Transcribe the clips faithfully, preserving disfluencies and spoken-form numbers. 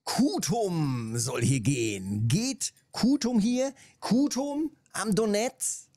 Kutum soll hier gehen. Geht Kutum hier? Kutum am Donetsk?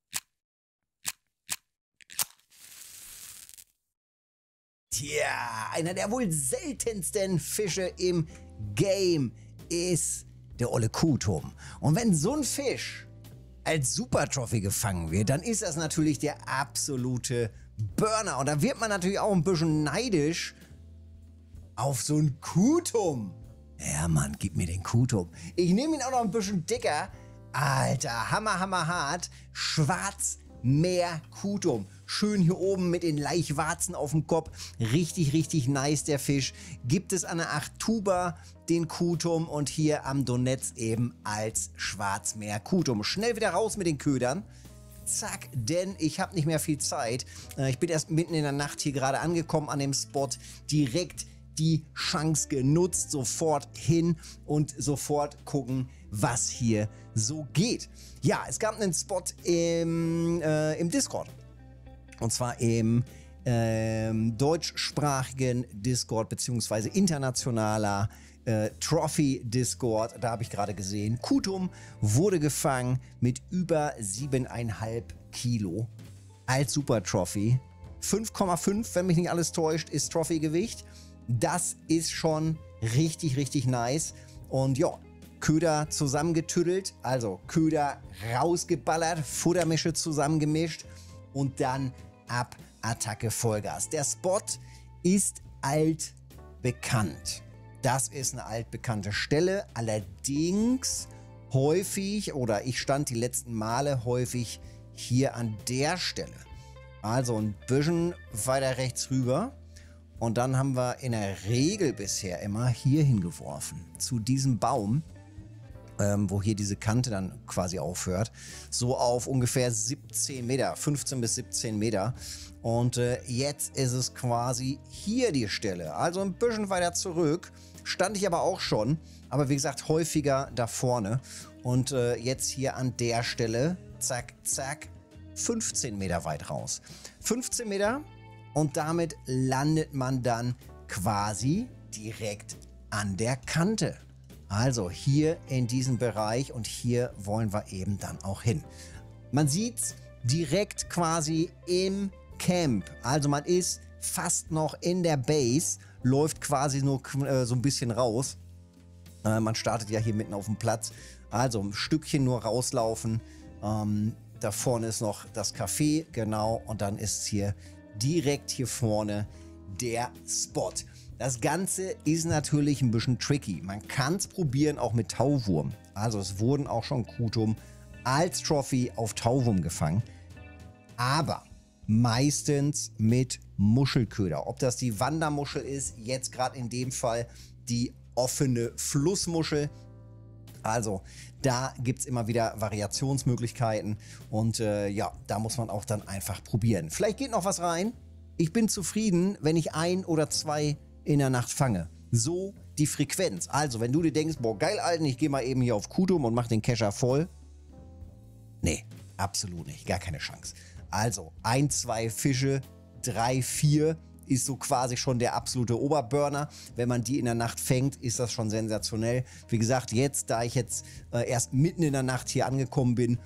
Tja, einer der wohl seltensten Fische im Game ist der olle Kutum. Und wenn so ein Fisch als Super Trophy gefangen wird, dann ist das natürlich der absolute Burner. Und da wird man natürlich auch ein bisschen neidisch auf so ein Kutum. Ja, Mann, gib mir den Kutum. Ich nehme ihn auch noch ein bisschen dicker. Alter, hammer, hammer hart. Schwarzmeer-Kutum. Schön hier oben mit den Laichwarzen auf dem Kopf. Richtig, richtig nice, der Fisch. Gibt es an der Achtuba den Kutum und hier am Donetsk eben als Schwarzmeer-Kutum. Schnell wieder raus mit den Ködern. Zack, denn ich habe nicht mehr viel Zeit. Ich bin erst mitten in der Nacht hier gerade angekommen an dem Spot. Direkt die Chance genutzt, sofort hin und sofort gucken, was hier so geht. Ja, es gab einen Spot im, äh, im Discord. Und zwar im ähm, deutschsprachigen Discord, beziehungsweise internationaler äh, Trophy-Discord. Da habe ich gerade gesehen, Kutum wurde gefangen mit über siebeneinhalb Kilo als Super Trophy. fünf Komma fünf, wenn mich nicht alles täuscht, ist Trophy-Gewicht. Das ist schon richtig, richtig nice. Und ja, Köder zusammengetüdelt, also Köder rausgeballert, Futtermische zusammengemischt und dann ab Attacke Vollgas. Der Spot ist altbekannt. Das ist eine altbekannte Stelle, allerdings häufig, oder ich stand die letzten Male häufig hier an der Stelle. Also ein bisschen weiter rechts rüber. Und dann haben wir in der Regel bisher immer hier hingeworfen, zu diesem Baum, ähm, wo hier diese Kante dann quasi aufhört, so auf ungefähr siebzehn Meter, fünfzehn bis siebzehn Meter. Und äh, jetzt ist es quasi hier die Stelle, also ein bisschen weiter zurück, stand ich aber auch schon, aber wie gesagt häufiger da vorne. Und äh, jetzt hier an der Stelle, zack, zack, fünfzehn Meter weit raus. fünfzehn Meter. Und damit landet man dann quasi direkt an der Kante. Also hier in diesem Bereich und hier wollen wir eben dann auch hin. Man sieht es direkt quasi im Camp. Also man ist fast noch in der Base, läuft quasi nur äh, so ein bisschen raus. Äh, man startet ja hier mitten auf dem Platz. Also ein Stückchen nur rauslaufen. Ähm, da vorne ist noch das Café, genau. Und dann ist es hier direkt hier vorne der Spot. Das Ganze ist natürlich ein bisschen tricky. Man kann es probieren auch mit Tauwurm. Also es wurden auch schon Kutum als Trophy auf Tauwurm gefangen. Aber meistens mit Muschelköder. Ob das die Wandermuschel ist, jetzt gerade in dem Fall die offene Flussmuschel. Also da gibt es immer wieder Variationsmöglichkeiten und äh, ja, da muss man auch dann einfach probieren. Vielleicht geht noch was rein. Ich bin zufrieden, wenn ich ein oder zwei in der Nacht fange. So die Frequenz. Also wenn du dir denkst, boah geil Alten, ich gehe mal eben hier auf Kutum und mache den Kescher voll. Nee, absolut nicht. Gar keine Chance. Also ein, zwei Fische, drei, vier ist so quasi schon der absolute Oberburner. Wenn man die in der Nacht fängt, ist das schon sensationell. Wie gesagt, jetzt, da ich jetzt äh, erst mitten in der Nacht hier angekommen bin,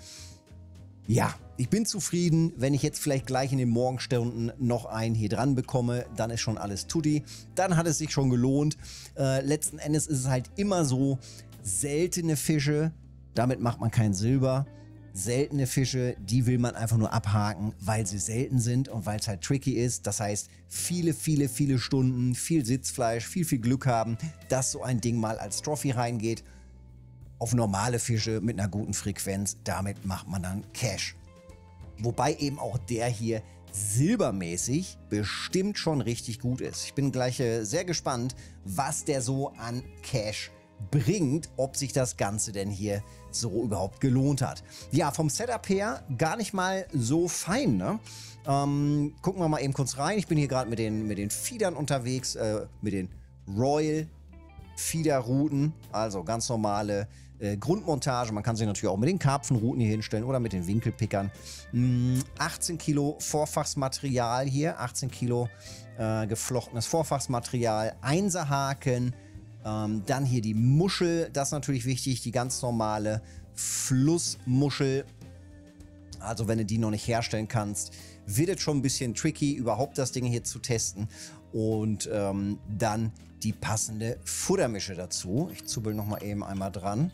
ja, ich bin zufrieden. Wenn ich jetzt vielleicht gleich in den Morgenstunden noch einen hier dran bekomme, dann ist schon alles tutti. Dann hat es sich schon gelohnt. Äh, letzten Endes ist es halt immer so, seltene Fische, damit macht man kein Silber. Seltene Fische, die will man einfach nur abhaken, weil sie selten sind und weil es halt tricky ist. Das heißt, viele, viele, viele Stunden, viel Sitzfleisch, viel, viel Glück haben, dass so ein Ding mal als Trophy reingeht. Auf normale Fische mit einer guten Frequenz, damit macht man dann Cash. Wobei eben auch der hier silbermäßig bestimmt schon richtig gut ist. Ich bin gleich äh, sehr gespannt, was der so an Cash bringt, ob sich das Ganze denn hier so überhaupt gelohnt hat. Ja, vom Setup her gar nicht mal so fein, ne? Ähm, gucken wir mal eben kurz rein. Ich bin hier gerade mit den, mit den Feedern unterwegs, äh, mit den Royal Feeder-Routen, also ganz normale äh, Grundmontage. Man kann sich natürlich auch mit den Karpfenrouten hier hinstellen oder mit den Winkelpickern. Hm, achtzehn Kilo Vorfachsmaterial hier, achtzehn Kilo äh, geflochtenes Vorfachsmaterial, Einserhaken, Ähm, dann hier die Muschel, das ist natürlich wichtig, die ganz normale Flussmuschel. Also wenn du die noch nicht herstellen kannst, wird es schon ein bisschen tricky, überhaupt das Ding hier zu testen. Und ähm, dann die passende Futtermische dazu. Ich zubbel nochmal eben einmal dran.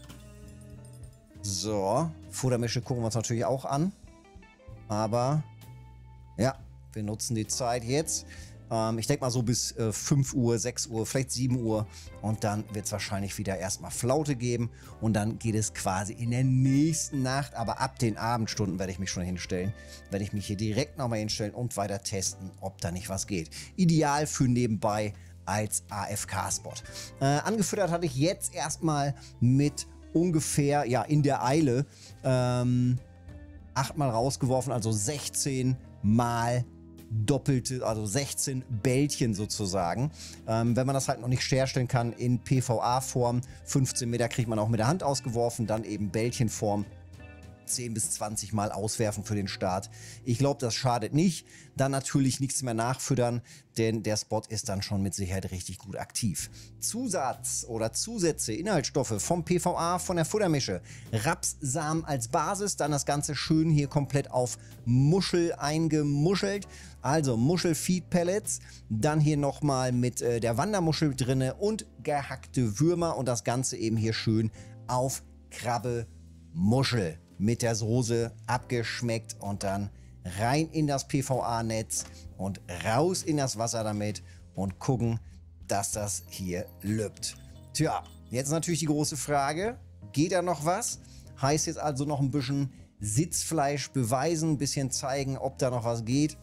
So, Futtermische gucken wir uns natürlich auch an. Aber ja, wir nutzen die Zeit jetzt. Ähm, ich denke mal so bis äh, fünf Uhr, sechs Uhr, vielleicht sieben Uhr. Und dann wird es wahrscheinlich wieder erstmal Flaute geben. Und dann geht es quasi in der nächsten Nacht. Aber ab den Abendstunden werde ich mich schon hinstellen. Werde ich mich hier direkt nochmal hinstellen und weiter testen, ob da nicht was geht. Ideal für nebenbei als A F K-Spot. Äh, angefüttert hatte ich jetzt erstmal mit ungefähr, ja, in der Eile ähm, achtmal rausgeworfen, also sechzehn Mal doppelte, also sechzehn Bällchen sozusagen. Ähm, wenn man das halt noch nicht herstellen kann in P V A-Form, fünfzehn Meter kriegt man auch mit der Hand ausgeworfen, dann eben Bällchenform. zehn bis zwanzig Mal auswerfen für den Start. Ich glaube, das schadet nicht. Dann natürlich nichts mehr nachfüttern, denn der Spot ist dann schon mit Sicherheit richtig gut aktiv. Zusatz oder Zusätze, Inhaltsstoffe vom P V A, von der Futtermische. Rapssamen als Basis, dann das Ganze schön hier komplett auf Muschel eingemuschelt. Also Muschel-Feed-Pellets, dann hier nochmal mit äh, der Wandermuschel drinne und gehackte Würmer und das Ganze eben hier schön auf Krabbe-Muschel. Mit der Soße abgeschmeckt und dann rein in das P V A-Netz und raus in das Wasser damit und gucken, dass das hier lübt. Tja, jetzt natürlich die große Frage, geht da noch was? Heißt jetzt also noch ein bisschen Sitzfleisch beweisen, ein bisschen zeigen, ob da noch was geht.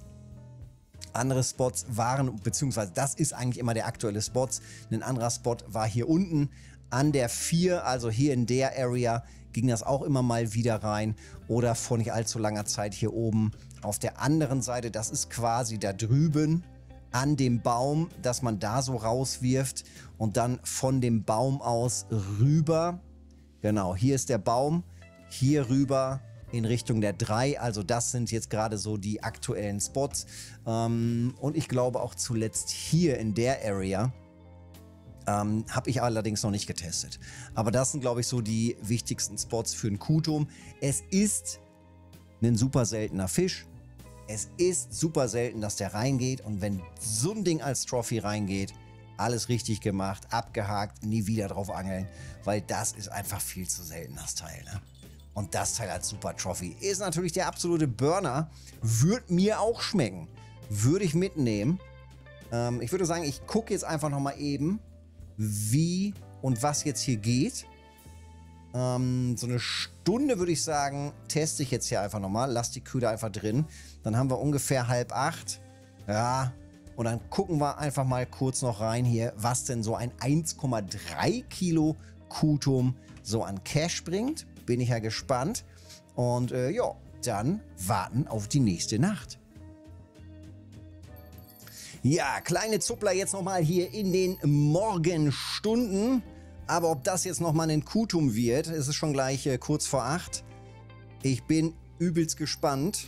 Andere Spots waren, beziehungsweise das ist eigentlich immer der aktuelle Spot. Ein anderer Spot war hier unten an der vier, also hier in der Area, ging das auch immer mal wieder rein oder vor nicht allzu langer Zeit hier oben auf der anderen Seite. Das ist quasi da drüben an dem Baum, dass man da so rauswirft und dann von dem Baum aus rüber. Genau, hier ist der Baum, hier rüber in Richtung der drei. Also das sind jetzt gerade so die aktuellen Spots. Ähm, und ich glaube auch zuletzt hier in der Area. Ähm, habe ich allerdings noch nicht getestet. Aber das sind, glaube ich, so die wichtigsten Spots für einen Kuhturm. Es ist ein super seltener Fisch. Es ist super selten, dass der reingeht. Und wenn so ein Ding als Trophy reingeht, alles richtig gemacht, abgehakt, nie wieder drauf angeln. Weil das ist einfach viel zu selten, das Teil. Ne? Und das Teil als Super Trophy ist natürlich der absolute Burner. Würde mir auch schmecken. Würde ich mitnehmen. Ähm, ich würde sagen, ich gucke jetzt einfach noch mal eben, wie und was jetzt hier geht. Ähm, so eine Stunde würde ich sagen, teste ich jetzt hier einfach nochmal. Lass die Kühe da einfach drin. Dann haben wir ungefähr halb acht. Ja, und dann gucken wir einfach mal kurz noch rein hier, was denn so ein eins Komma drei Kilo Kuhturm so an Cash bringt. Bin ich ja gespannt. Und äh, ja, dann warten auf die nächste Nacht. Ja, kleine Zuppler jetzt nochmal hier in den Morgenstunden. Aber ob das jetzt nochmal ein Kuhturm wird, ist es schon gleich äh, kurz vor acht. Ich bin übelst gespannt,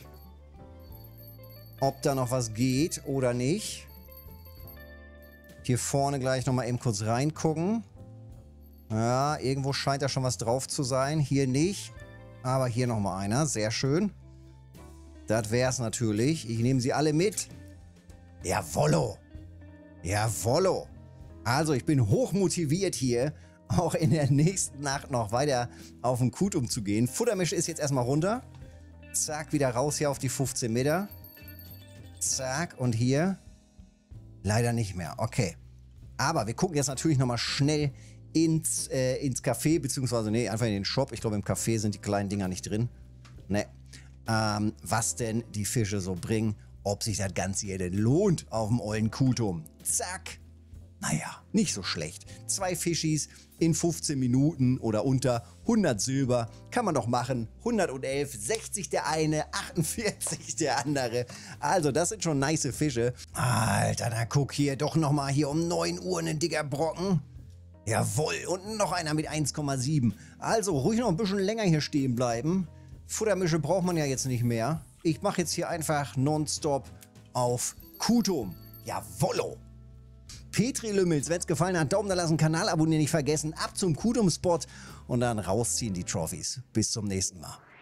ob da noch was geht oder nicht. Hier vorne gleich nochmal eben kurz reingucken. Ja, irgendwo scheint da schon was drauf zu sein. Hier nicht, aber hier nochmal einer. Sehr schön. Das wäre es natürlich. Ich nehme sie alle mit. Jawollo. Jawollo. Also ich bin hochmotiviert hier, auch in der nächsten Nacht noch weiter auf den Kuhturm zu gehen. Futtermische ist jetzt erstmal runter. Zack, wieder raus hier auf die fünfzehn Meter. Zack, und hier leider nicht mehr. Okay. Aber wir gucken jetzt natürlich nochmal schnell ins, äh, ins Café, beziehungsweise, nee, einfach in den Shop. Ich glaube, im Café sind die kleinen Dinger nicht drin. Ne. Ähm, was denn die Fische so bringen. Ob sich das Ganze hier denn lohnt auf dem ollen Kuhturm. Zack. Naja, nicht so schlecht. Zwei Fischis in fünfzehn Minuten oder unter hundert Silber kann man doch machen. hundertelf, sechzig der eine, achtundvierzig der andere. Also das sind schon nice Fische. Alter, na guck hier, doch nochmal hier um neun Uhr ein dicker Brocken. Jawohl, und noch einer mit eins Komma sieben. Also ruhig noch ein bisschen länger hier stehen bleiben. Futtermische braucht man ja jetzt nicht mehr. Ich mache jetzt hier einfach nonstop auf Kuhturm. Jawollo. Petri Lümmels. Wenn es gefallen hat, Daumen da lassen, Kanal abonnieren nicht vergessen. Ab zum Kutum-Spot und dann rausziehen die Trophys. Bis zum nächsten Mal.